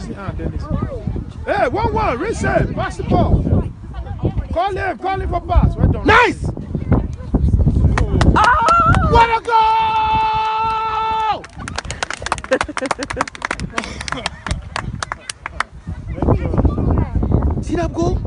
Dennis. Hey, 1-1, reset, pass the ball. Call him for pass. Well done. Nice! Oh. What a goal! See that goal?